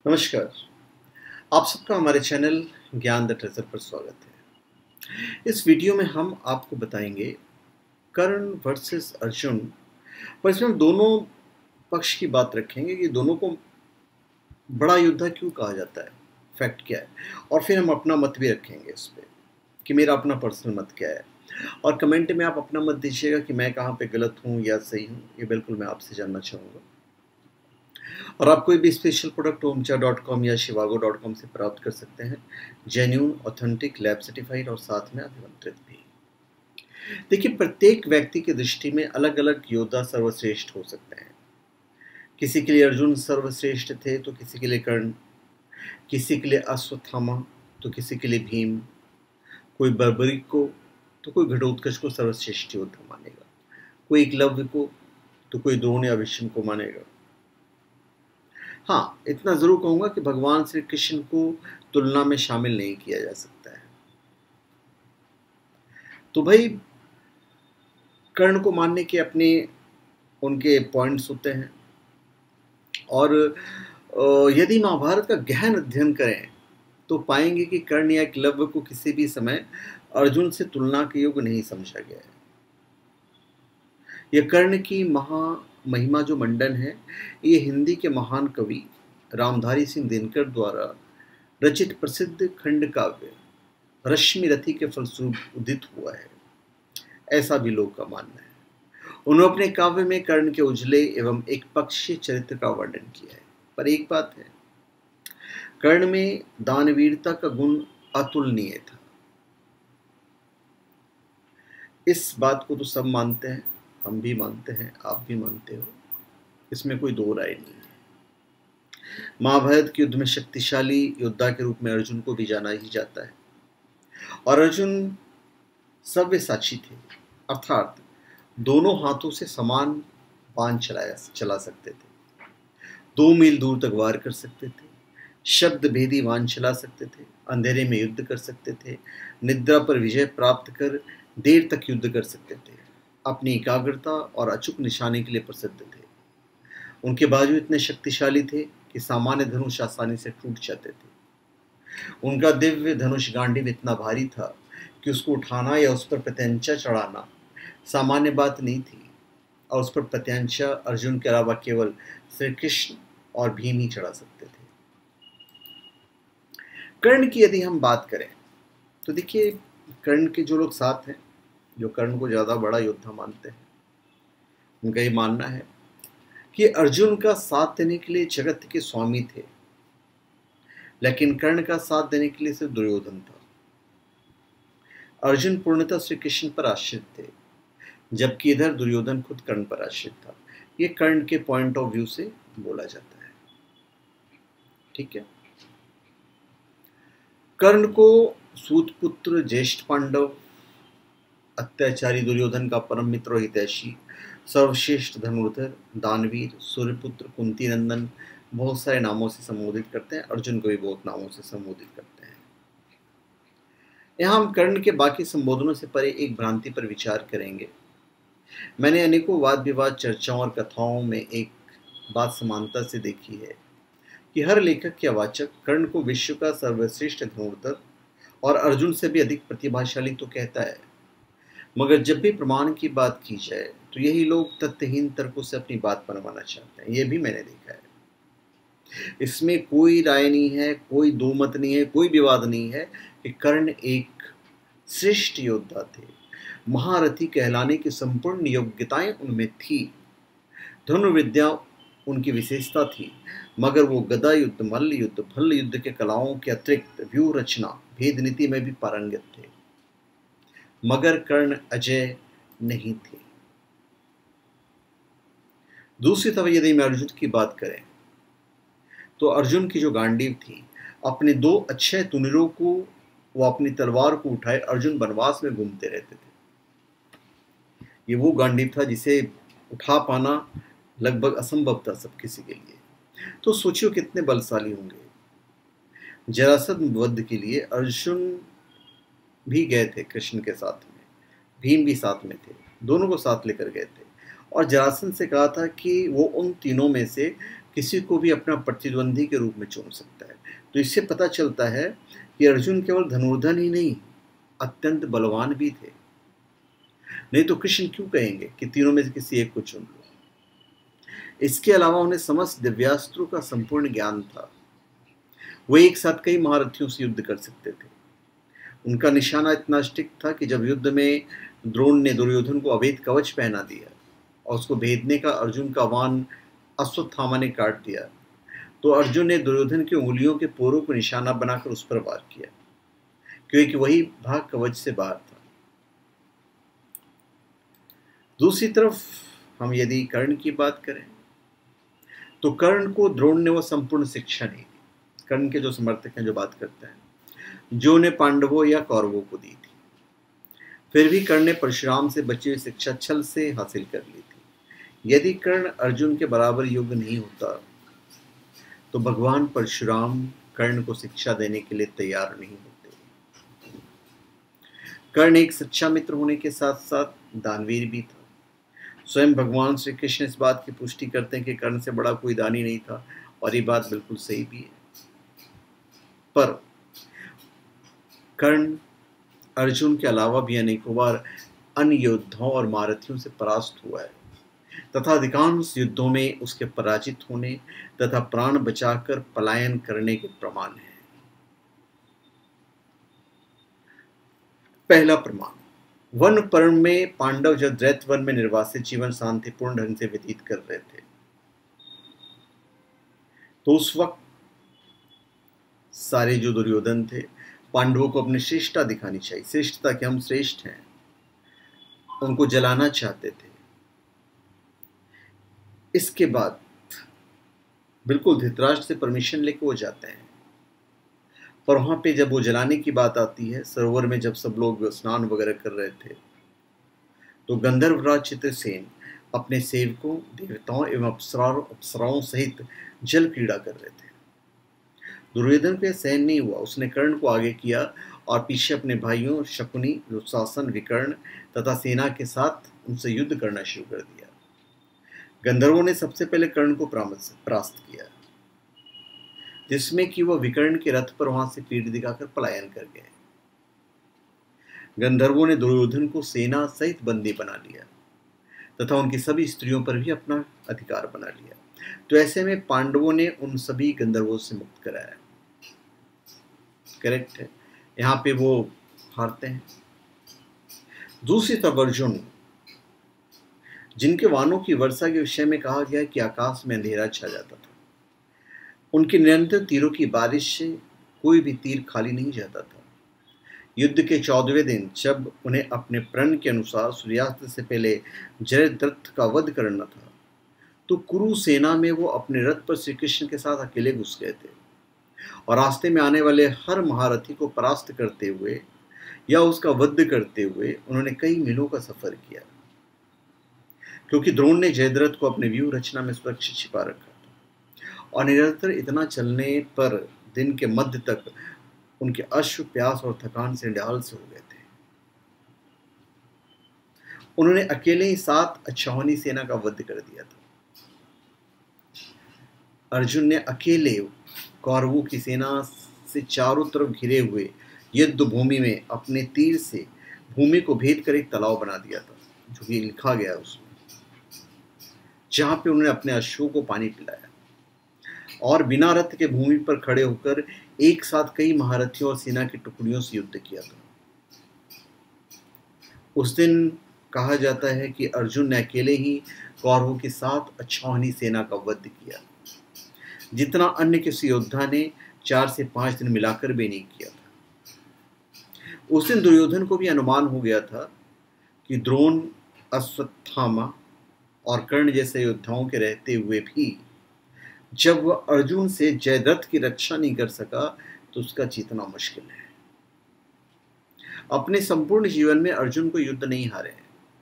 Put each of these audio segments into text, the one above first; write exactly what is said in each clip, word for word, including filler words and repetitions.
नमस्कार। आप सबका हमारे चैनल ज्ञान द ट्रेजर पर स्वागत है। इस वीडियो में हम आपको बताएंगे कर्ण वर्सेस अर्जुन, पर इसमें हम दोनों पक्ष की बात रखेंगे कि दोनों को बड़ा योद्धा क्यों कहा जाता है, फैक्ट क्या है, और फिर हम अपना मत भी रखेंगे इस पर कि मेरा अपना पर्सनल मत क्या है। और कमेंट में आप अपना मत दीजिएगा कि मैं कहाँ पे गलत हूँ या सही हूँ, ये बिल्कुल मैं आपसे जानना चाहूँगा। और आप कोई भी स्पेशल प्रोडक्ट ओमचा डॉट कॉम या शिवागो डॉट कॉम से प्राप्त कर सकते हैं, जेन्यून, ऑथेंटिक, लैब सर्टिफाइड और साथ में अभिमंत्रित भी। देखिए, प्रत्येक व्यक्ति की दृष्टि में अलग अलग योद्धा सर्वश्रेष्ठ हो सकते हैं। किसी के लिए अर्जुन सर्वश्रेष्ठ थे तो किसी के लिए कर्ण, किसी के लिए अश्वत्थामा तो किसी के लिए भीम, कोई बर्बरीक को तो कोई घटोत्कच को सर्वश्रेष्ठ योद्धा मानेगा, कोई एकलव्य को तो कोई द्रोण या भीष्म को मानेगा। हाँ, इतना जरूर कहूंगा कि भगवान श्री कृष्ण को तुलना में शामिल नहीं किया जा सकता है। तो भाई, कर्ण को मानने के अपने उनके पॉइंट्स होते हैं, और यदि महाभारत का गहन अध्ययन करें तो पाएंगे कि कर्ण या एकलव्य को किसी भी समय अर्जुन से तुलना के योग्य नहीं समझा गया है। यह कर्ण की महा महिमा जो मंडन है, ये हिंदी के महान कवि रामधारी सिंह दिनकर द्वारा रचित प्रसिद्ध खंड काव्य रश्मि रथी के फलस्वरूप उदित हुआ है, ऐसा भी लोग का मानना है। उन्होंने अपने काव्य में कर्ण के उजले एवं एक पक्षीय चरित्र का वर्णन किया है। पर एक बात है, कर्ण में दानवीरता का गुण अतुलनीय था। इस बात को तो सब मानते हैं, हम भी मानते हैं, आप भी मानते हो, इसमें कोई दो राय नहीं है। महाभारत के युद्ध में शक्तिशाली योद्धा के रूप में अर्जुन को भी जाना ही जाता है, और अर्जुन सव्यसाची थे, अर्थात दोनों हाथों से समान बाण चलाया चला सकते थे, दो मील दूर तक वार कर सकते थे, शब्द भेदी बाण चला सकते थे, अंधेरे में युद्ध कर सकते थे, निद्रा पर विजय प्राप्त कर देर तक युद्ध कर सकते थे, अपनी एकाग्रता और अचूक निशाने के लिए प्रसिद्ध थे। उनके बाजू इतने शक्तिशाली थे कि सामान्य धनुष आसानी से टूट जाते थे। उनका दिव्य धनुष गांडीव इतना भारी था कि उसको उठाना या उस पर प्रत्यंचा चढ़ाना सामान्य बात नहीं थी, और उस पर प्रत्यंचा अर्जुन के अलावा केवल श्री कृष्ण और भीम ही चढ़ा सकते थे। कर्ण की यदि हम बात करें तो देखिए, कर्ण के जो लोग साथ हैं, जो कर्ण को ज़्यादा बड़ा योद्धा मानते हैं, उनका ये मानना है कि अर्जुन का साथ देने के लिए जगत के स्वामी थे, लेकिन कर्ण का साथ देने के लिए सिर्फ दुर्योधन था। अर्जुन पूर्णतः श्री कृष्ण पर आश्रित थे, जबकि इधर दुर्योधन खुद कर्ण पर आश्रित था। ये कर्ण के पॉइंट ऑफ व्यू से बोला जाता है, ठीक है। कर्ण को सूतपुत्र, ज्येष्ठ पांडव, अत्याचारी दुर्योधन का परम मित्र और हितैषी, सर्वश्रेष्ठ धनुर्धर, दानवीर, सूर्यपुत्र, कुंती नंदन, बहुत सारे नामों से संबोधित करते हैं। अर्जुन को भी बहुत नामों से संबोधित करते हैं। यहाँ हम कर्ण के बाकी संबोधनों से परे एक भ्रांति पर विचार करेंगे। मैंने अनेकों वाद विवाद, चर्चाओं और कथाओं में एक बात समानता से देखी है कि हर लेखक या वाचक कर्ण को विश्व का सर्वश्रेष्ठ धनुर्धर और अर्जुन से भी अधिक प्रतिभाशाली तो कहता है, मगर जब भी प्रमाण की बात की जाए तो यही लोग तथ्यहीन तर्कों से अपनी बात बनवाना चाहते हैं। यह भी मैंने देखा है। इसमें कोई राय नहीं है, कोई दो मत नहीं है, कोई विवाद नहीं है कि कर्ण एक श्रेष्ठ योद्धा थे। महारथी कहलाने की संपूर्ण योग्यताएं उनमें थी, धनुर्विद्या उनकी विशेषता थी, मगर वो गदा युद्ध, मल्ल युद्ध, भल्ल युद्ध के कलाओं के अतिरिक्त व्यूह रचना, भेद नीति में भी पारंगत थे। मगर कर्ण अजय नहीं थे। दूसरी तरफ यदि मैं अर्जुन की बात करें तो अर्जुन की जो गांडीव थी, अपने दो अच्छे तुनिरों को वो अपनी तलवार को उठाए अर्जुन वनवास में घूमते रहते थे। ये वो गांडीव था जिसे उठा पाना लगभग असंभव था सब किसी के लिए। तो सोचियो कितने बलशाली होंगे। जरासंध वध के लिए अर्जुन भी गए थे कृष्ण के साथ में, भीम भी साथ में थे, दोनों को साथ लेकर गए थे, और जरासंध से कहा था कि वो उन तीनों में से किसी को भी अपना प्रतिद्वंदी के रूप में चुन सकता है। तो इससे पता चलता है कि अर्जुन केवल धनुर्धर ही नहीं, अत्यंत बलवान भी थे। नहीं तो कृष्ण क्यों कहेंगे कि तीनों में से किसी एक को चुन लो। इसके अलावा उन्हें समस्त दिव्यास्त्रों का संपूर्ण ज्ञान था। वे एक साथ कई महारथियों से युद्ध कर सकते थे। उनका निशाना इतना स्टिक था कि जब युद्ध में द्रोण ने दुर्योधन को अवैध कवच पहना दिया और उसको भेदने का अर्जुन का वाहन अश्वत्थामा ने काट दिया, तो अर्जुन ने दुर्योधन की उंगलियों के पोरों को निशाना बनाकर उस पर वार किया, क्योंकि वही भाग कवच से बाहर था। दूसरी तरफ हम यदि कर्ण की बात करें तो कर्ण को द्रोण ने वो संपूर्ण शिक्षा नहीं दी। कर्ण के जो समर्थक हैं, जो बात करते हैं, जो ने पांडवों या कौरवों को दी थी। फिर भी कर्ण ने परशुराम से बची हुई शिक्षा छल से हासिल कर ली थी। यदि कर्ण अर्जुन के बराबर योग्य नहीं होता तो भगवान परशुराम कर्ण को शिक्षा देने के लिए तैयार नहीं होते। कर्ण एक सच्चा मित्र होने के साथ साथ दानवीर भी था। स्वयं भगवान श्री कृष्ण इस बात की पुष्टि करते हैं कि कर्ण से बड़ा कोई दानी नहीं था, और ये बात बिल्कुल सही भी है। पर कर्ण अर्जुन के अलावा भी अनेकों बार अन्य योद्धाओं और महारथियों से परास्त हुआ है तथा अधिकांश युद्धों में उसके पराजित होने तथा प्राण बचाकर पलायन करने के प्रमाण हैं। पहला प्रमाण, वन पर्व में पांडव जब दैत्य वन में निर्वासित जीवन शांतिपूर्ण ढंग से व्यतीत कर रहे थे, तो उस वक्त सारे जो दुर्योधन थे पांडवों को अपनी श्रेष्ठता दिखानी चाहिए, श्रेष्ठता कि हम श्रेष्ठ हैं, उनको जलाना चाहते थे। इसके बाद बिल्कुल धृतराष्ट्र से परमिशन लेके वो जाते हैं, पर वहां पे जब वो जलाने की बात आती है, सरोवर में जब सब लोग स्नान वगैरह कर रहे थे, तो गंधर्वराज चित्रसेन अपने सेवकों, देवताओं एवं अप्सराओं अप्सराओं सहित जल क्रीड़ा कर रहे थे। दुर्योधन को सहन नहीं हुआ, उसने कर्ण को आगे किया और पीछे अपने भाइयों शकुनी, दुशासन, विकर्ण तथा सेना के साथ उनसे युद्ध करना शुरू कर दिया। गंधर्वों ने सबसे पहले कर्ण को परास्त किया, जिसमें कि वह विकर्ण के रथ पर वहां से पीठ दिखाकर पलायन कर गए। गंधर्वों ने दुर्योधन को सेना सहित बंदी बना लिया तथा उनकी सभी स्त्रियों पर भी अपना अधिकार बना लिया। तो ऐसे में पांडवों ने उन सभी गंधर्वों से मुक्त कराया। करेक्ट है, यहाँ पे वो हारते हैं। दूसरी तरफ अर्जुन, जिनके वानों की वर्षा के विषय में कहा गया कि आकाश में अंधेरा छा जाता था, उनके निरंतर तीरों की बारिश से कोई भी तीर खाली नहीं जाता था। युद्ध के चौदहवें दिन जब उन्हें अपने प्रण के अनुसार सूर्यास्त से पहले जयद्रथ का वध करना था, तो कुरु सेना में वो अपने रथ पर श्री कृष्ण के साथ अकेले घुस गए थे और रास्ते में आने वाले हर महारथी को परास्त करते हुए या उसका वध करते हुए उन्होंने कई मीलों का सफर किया, क्योंकि द्रोण ने जयद्रथ को अपने व्यूह रचना में सुरक्षित छिपा रखा था। और निरंतर इतना चलने पर दिन के मध्य तक उनके अश्व, प्यास और थकान से निढाल से हो गए थे। उन्होंने अकेले ही सात अक्षौहिणी सेना का वध कर दिया था। अर्जुन ने अकेले कौरवों की सेना से चारों तरफ घिरे हुए युद्ध भूमि में अपने तीर से भूमि को भेद कर एक तालाब बना दिया था, जो कि लिखा गया उसमें, जहां पे उन्होंने अपने अश्वों को पानी पिलाया और बिना रथ के भूमि पर खड़े होकर एक साथ कई महारथियों और सेना की टुकड़ियों से युद्ध किया था। उस दिन कहा जाता है कि अर्जुन ने अकेले ही कौरवों की सात अक्षौहिणी सेना का वध किया, जितना अन्य किसी योद्धा ने चार से पांच दिन मिलाकर भी नहीं किया था। उस दिन दुर्योधन को भी अनुमान हो गया था कि द्रोण, अश्वत्थामा और कर्ण जैसे योद्धाओं के रहते हुए भी जब वह अर्जुन से जयद्रथ की रक्षा नहीं कर सका, तो उसका जीतना मुश्किल है। अपने संपूर्ण जीवन में अर्जुन को युद्ध नहीं हारे,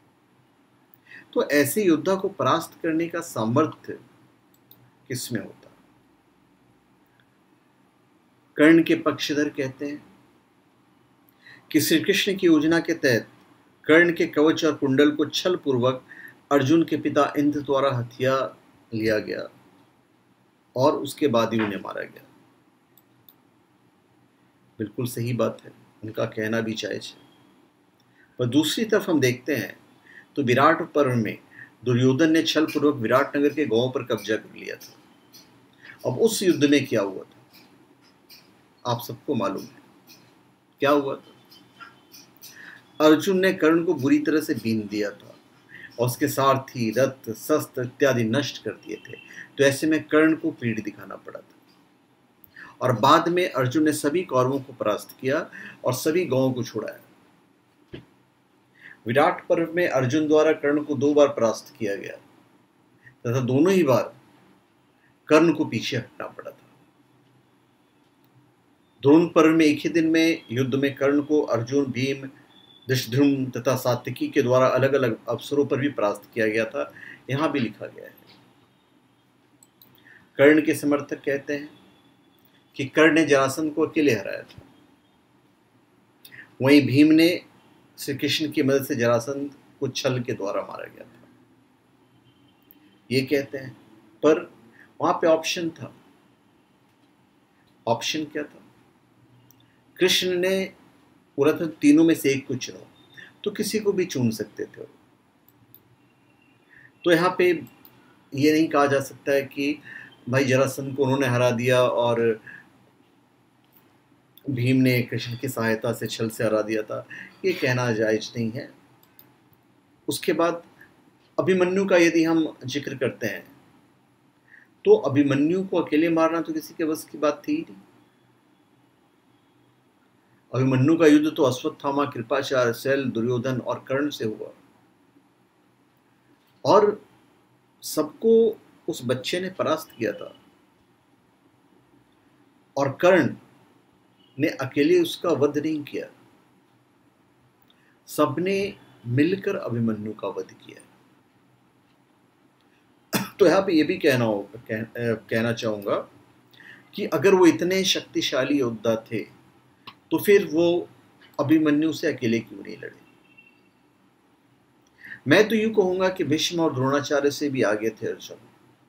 तो ऐसे योद्धा को परास्त करने का सामर्थ्य किसमें होता? कर्ण के पक्षधर कहते हैं कि श्री कृष्ण की योजना के तहत कर्ण के कवच और कुंडल को छल पूर्वक अर्जुन के पिता इंद्र द्वारा हथिया लिया गया और उसके बाद ही उन्हें मारा गया। बिल्कुल सही बात है, उनका कहना भी जायज है। पर दूसरी तरफ हम देखते हैं तो विराट पर्व में दुर्योधन ने छल पूर्वक विराटनगर के गांवों पर कब्जा कर लिया था। अब उस युद्ध में क्या हुआ था आप सबको मालूम है। क्या हुआ था? अर्जुन ने कर्ण को बुरी तरह से बीन दिया था और उसके सारथी, रथ, शस्त्र इत्यादि नष्ट कर दिए थे। तो ऐसे में कर्ण को पीठ दिखाना पड़ा था और बाद में अर्जुन ने सभी कौरवों को परास्त किया और सभी गांवों को छुड़ाया। विराट पर्व में अर्जुन द्वारा कर्ण को दो बार परास्त किया गया तथा दोनों ही बार कर्ण को पीछे हटना पड़ा था। द्रोण पर्व में एक ही दिन में युद्ध में कर्ण को अर्जुन, भीम, धृष्टद्युम्न तथा सात्यकी के द्वारा अलग अलग अवसरों पर भी परास्त किया गया था। यहां भी लिखा गया है। कर्ण के समर्थक कहते हैं कि कर्ण ने जरासंध को अकेले हराया था। वहीं भीम ने श्री कृष्ण की मदद से जरासंध को छल के द्वारा मारा गया था, ये कहते हैं। पर वहां पे ऑप्शन था। ऑप्शन क्या था? कृष्ण ने बोला था तीनों में से एक को चुनो, तो किसी को भी चुन सकते थे। तो यहाँ पे ये नहीं कहा जा सकता है कि भाई जरासंध को उन्होंने हरा दिया और भीम ने कृष्ण की सहायता से छल से हरा दिया था, ये कहना जायज नहीं है। उसके बाद अभिमन्यु का यदि हम जिक्र करते हैं तो अभिमन्यु को अकेले मारना तो किसी के बस की बात थी ही नहीं। अभिमन्यु का युद्ध तो अश्वत्थामा, कृपाचार्य, शैल, दुर्योधन और कर्ण से हुआ और सबको उस बच्चे ने परास्त किया था और कर्ण ने अकेले उसका वध नहीं किया, सबने मिलकर अभिमन्यु का वध किया। तो यहां पे ये भी कहना होगा कह, कहना चाहूंगा कि अगर वो इतने शक्तिशाली योद्धा थे तो फिर वो अभिमन्यु से अकेले क्यों नहीं लड़े। मैं तो यूं कहूंगा कि भीष्म और द्रोणाचार्य से भी आगे थे अर्जुन।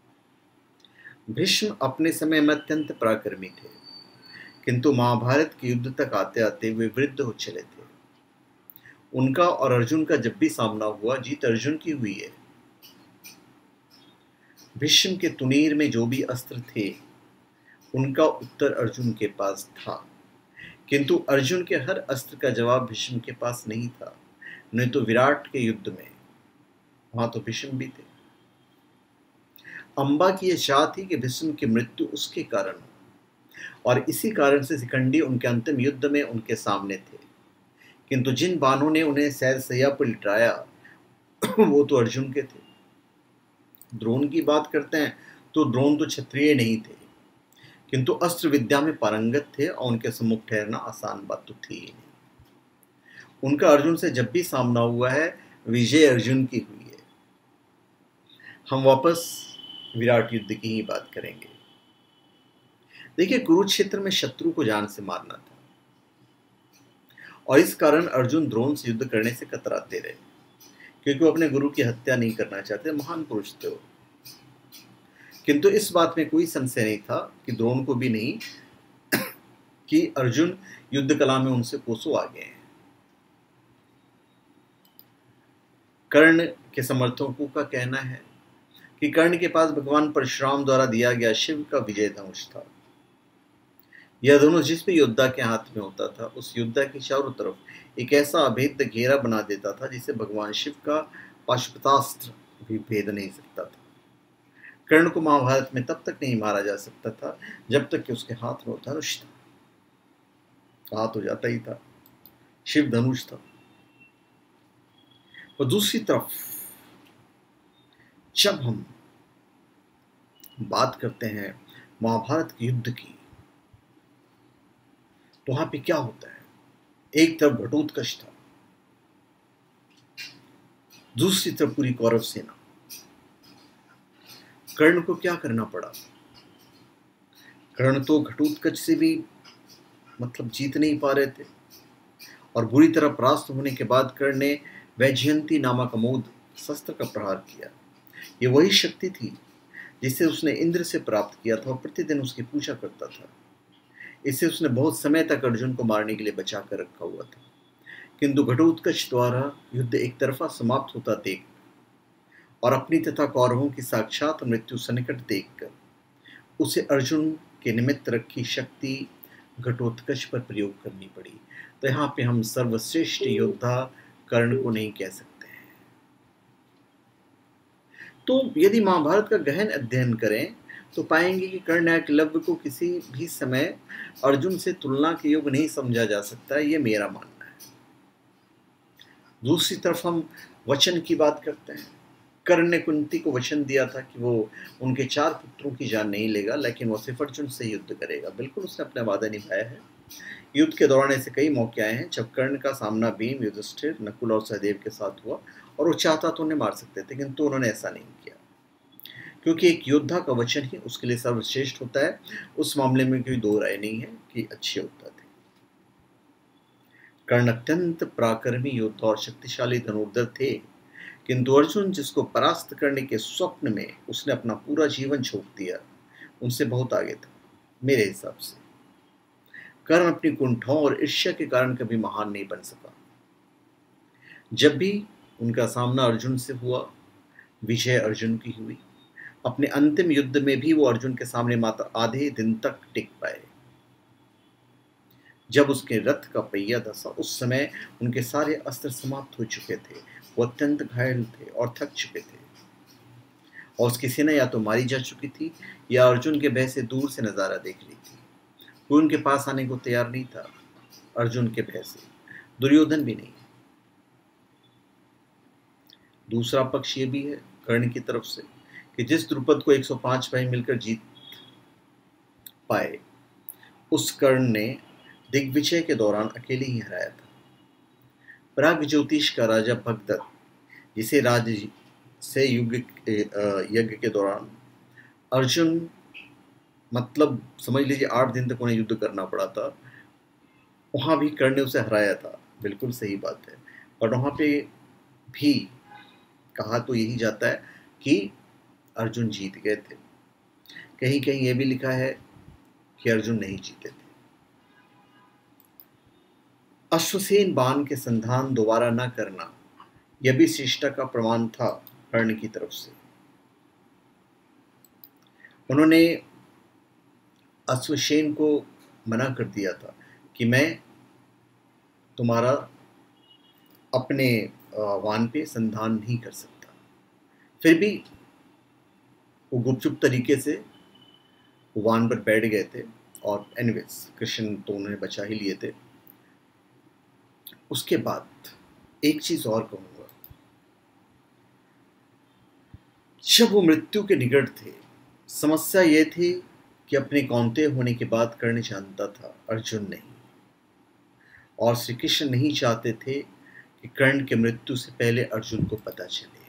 भीष्म अपने समय में अत्यंत पराक्रमी थे, किंतु महाभारत के युद्ध तक आते आते वे वृद्ध हो चले थे। उनका और अर्जुन का जब भी सामना हुआ, जीत अर्जुन की हुई है। भीष्म के तुनीर में जो भी अस्त्र थे उनका उत्तर अर्जुन के पास था, किंतु अर्जुन के हर अस्त्र का जवाब भीष्म के पास नहीं था। नहीं तो विराट के युद्ध में वहां तो भीष्म भी थे। अंबा की यह चाह थी कि भीष्म की मृत्यु उसके कारण हो और इसी कारण से शिखंडी उनके अंतिम युद्ध में उनके सामने थे, किंतु जिन बाणों ने उन्हें सैर सैया पर लिटाया वो तो अर्जुन के थे। द्रोण की बात करते हैं तो द्रोण तो क्षत्रिय नहीं थे, किंतु अस्त्र विद्या में पारंगत थे और उनके सम्मुख ठहरना आसान बात तो थी ही नहीं। उनका अर्जुन से जब भी सामना हुआ है, विजय अर्जुन की हुई है। हम वापस विराट युद्ध की ही बात करेंगे। देखिए, कुरुक्षेत्र में शत्रु को जान से मारना था और इस कारण अर्जुन द्रोण से युद्ध करने से कतराते रहे, क्योंकि वो अपने गुरु की हत्या नहीं करना चाहते। महान पुरुष थे वो। किंतु इस बात में कोई संशय नहीं था कि द्रोण को भी नहीं कि अर्जुन युद्ध कला में उनसे कोसों आगे हैं। कर्ण के समर्थकों का कहना है कि कर्ण के पास भगवान परशुराम द्वारा दिया गया शिव का विजय धनुष था। यह धनुष जिस भी योद्धा के हाथ में होता था, उस योद्धा के चारों तरफ एक ऐसा अभेद्य घेरा बना देता था जिसे भगवान शिव का पाशुपतास्त्र भी भेद नहीं सकता था। कर्ण को महाभारत में तब तक नहीं मारा जा सकता था जब तक कि उसके हाथ में धनुष था। हाथ हो जाता ही था, शिव धनुष था। और दूसरी तरफ जब हम बात करते हैं महाभारत के युद्ध की, तो वहां पे क्या होता है? एक तरफ घटोत्कच था, दूसरी तरफ पूरी कौरव सेना। कर्ण को क्या करना पड़ा? कर्ण तो घटोत्कच से भी मतलब जीत नहीं पा रहे थे और बुरी तरह परास्त होने के बाद कर्ण ने वैजयंती नामक अमोघ शस्त्र का प्रहार किया। ये वही शक्ति थी जिसे उसने इंद्र से प्राप्त किया था और प्रतिदिन उसकी पूजा करता था। इससे उसने बहुत समय तक अर्जुन को मारने के लिए बचा कर रखा हुआ था। किंतु घटोत्कच द्वारा युद्ध एक तरफा समाप्त होता देख और अपनी तथा कौरवों की साक्षात मृत्यु सन्निकट देखकर उसे अर्जुन के निमित्त रखी शक्ति घटोत्कच पर प्रयोग करनी पड़ी। तो यहाँ पे हम सर्वश्रेष्ठ योद्धा कर्ण को नहीं कह सकते हैं। तो यदि महाभारत का गहन अध्ययन करें तो पाएंगे कि कर्ण एकलव्य को किसी भी समय अर्जुन से तुलना के योग्य नहीं समझा जा सकता, ये मेरा मानना है। दूसरी तरफ हम वचन की बात करते हैं। कर्ण ने कुंती को वचन दिया था कि वो उनके चार पुत्रों की जान नहीं लेगा, लेकिन वो सिर्फ अर्जुन से युद्ध करेगा। बिल्कुल उसने अपना वादा निभाया है। युद्ध के दौरान ऐसे कई मौके आए हैं जब कर्ण का सामना भीम, युधिष्ठिर, नकुल और सहदेव के साथ हुआ और वो चाहता तो उन्हें मार सकते थे, किंतु उन्होंने ऐसा नहीं किया, क्योंकि एक योद्धा का वचन ही उसके लिए सर्वश्रेष्ठ होता है। उस मामले में कोई दो राय नहीं है कि अच्छे योद्धा थे। कर्ण अत्यंत पराक्रमी योद्धा और शक्तिशाली धनुर्धर थे, किंतु अर्जुन, जिसको परास्त करने के स्वप्न में उसने अपना पूरा जीवन झोंक दिया, उनसे बहुत आगे था मेरे हिसाब से। कर्ण अपनी कुंठाओं और ईर्ष्या के कारण कभी महान नहीं बन सका। जब भी उनका सामना अर्जुन से हुआ, विजय अर्जुन की हुई। अपने अंतिम युद्ध में भी वो अर्जुन के सामने मात्र आधे दिन तक टिक पाए। जब उसके रथ का पहिया धंसा, उस समय उनके सारे अस्त्र समाप्त हो चुके थे। वो अत्यंत घायल थे और थक चुके थे और उसकी सेना या तो मारी जा चुकी थी या अर्जुन के भय से दूर से नजारा देख रही थी। कोई उनके पास आने को तैयार नहीं था, अर्जुन के भय से। दुर्योधन भी नहीं। दूसरा पक्ष ये भी है कर्ण की तरफ से कि जिस द्रुपद को एक सौ पाँच भाई मिलकर जीत पाए, उस कर्ण ने दिग्विजय के दौरान अकेले ही हराया था। प्राग ज्योतिष का राजा भगदत्त, जिसे राज से युग यज्ञ के दौरान अर्जुन, मतलब समझ लीजिए आठ दिन तक उन्हें युद्ध करना पड़ा था, वहां भी कर्ण ने उसे हराया था। बिल्कुल सही बात है। और वहां पे भी कहा तो यही जाता है कि अर्जुन जीत गए थे। कहीं कहीं यह भी लिखा है कि अर्जुन नहीं जीते थे। अश्वसेन बाण के संधान दोबारा न करना, यह भी शिष्टा का प्रमाण था कर्ण की तरफ से। उन्होंने अश्वसेन को मना कर दिया था कि मैं तुम्हारा अपने वान पे संधान नहीं कर सकता। फिर भी वो गुपचुप तरीके से वान पर बैठ गए थे और एनीवेज कृष्ण तो उन्हें बचा ही लिए थे। उसके बाद एक चीज और कहूंगा, जब वो मृत्यु के निकट थे, समस्या ये थी कि अपने कौंते होने के बाद कर्ण जानता था, अर्जुन नहीं। और श्री कृष्ण नहीं चाहते थे कि कर्ण के मृत्यु से पहले अर्जुन को पता चले,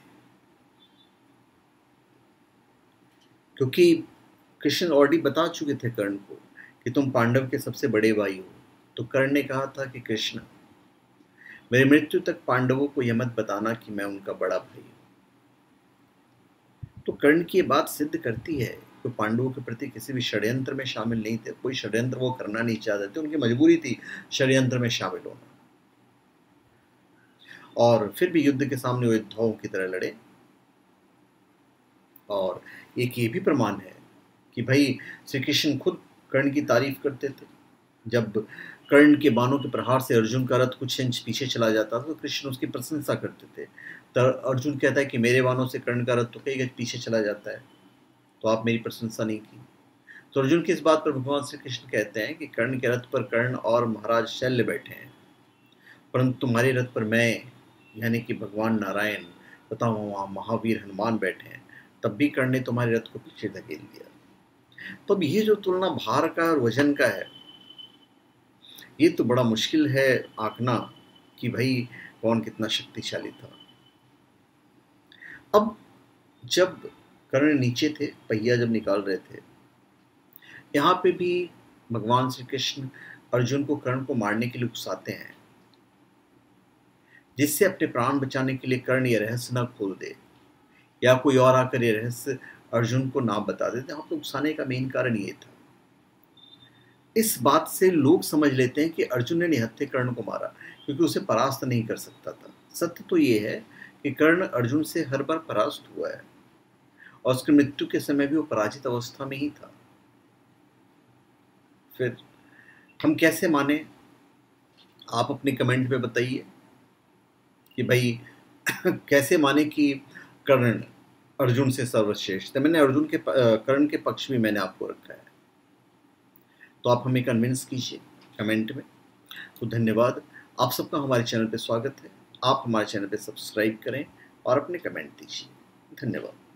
क्योंकि कृष्ण ऑलरेडी बता चुके थे कर्ण को कि तुम पांडव के सबसे बड़े भाई हो। तो कर्ण ने कहा था कि कृष्ण, मेरी मृत्यु तक पांडवों को यह मत बताना कि मैं उनका बड़ा भाई हूं। तो कर्ण की बात सिद्ध करती है कि पांडवों के प्रति किसी भी षड्यंत्र में शामिल नहीं थे। कोई षड्यंत्र वो करना नहीं चाहते थे, उनकी मजबूरी थी षड्यंत्र में शामिल होना। और फिर भी युद्ध के सामने वो योद्धाओं की तरह लड़े। और एक ये भी प्रमाण है कि भाई श्री कृष्ण खुद कर्ण की तारीफ करते थे। जब कर्ण के बाणों के प्रहार से अर्जुन का रथ कुछ इंच पीछे चला जाता था तो कृष्ण उसकी प्रशंसा करते थे। तो अर्जुन कहता है कि मेरे बाणों से कर्ण का रथ तो कई गज पीछे चला जाता है, तो आप मेरी प्रशंसा नहीं की। तो अर्जुन की इस बात पर भगवान श्री कृष्ण कहते हैं कि कर्ण के रथ पर कर्ण और महाराज शल्य बैठे हैं, परंतु तुम्हारे रथ पर मैं यानी कि भगवान नारायण तथा वहाँ महावीर हनुमान बैठे हैं, तब भी कर्ण ने तुम्हारे रथ को पीछे धकेल दिया। तो अब ये जो तुलना भार का और वजन का है, ये तो बड़ा मुश्किल है आंकना कि भाई कौन कितना शक्तिशाली था। अब जब कर्ण नीचे थे, पहिया जब निकाल रहे थे, यहाँ पे भी भगवान श्री कृष्ण अर्जुन को कर्ण को मारने के लिए उकसाते हैं, जिससे अपने प्राण बचाने के लिए कर्ण ये रहस्य न खोल दे या कोई और आकर ये रहस्य अर्जुन को ना बता देते। वहाँ पे उकसाने का मेन कारण ये था। इस बात से लोग समझ लेते हैं कि अर्जुन ने निहत्थे कर्ण को मारा क्योंकि उसे परास्त नहीं कर सकता था। सत्य तो ये है कि कर्ण अर्जुन से हर बार परास्त हुआ है और उसकी मृत्यु के समय भी वो पराजित अवस्था में ही था। फिर हम कैसे माने? आप अपने कमेंट में बताइए कि भाई कैसे माने कि कर्ण अर्जुन से सर्वश्रेष्ठ है। मैंने अर्जुन के कर्ण के पक्ष में मैंने आपको रखा है, तो आप हमें कन्विंस कीजिए कमेंट में। तो धन्यवाद, आप सबका हमारे चैनल पे स्वागत है। आप हमारे चैनल पे सब्सक्राइब करें और अपने कमेंट दीजिए। धन्यवाद।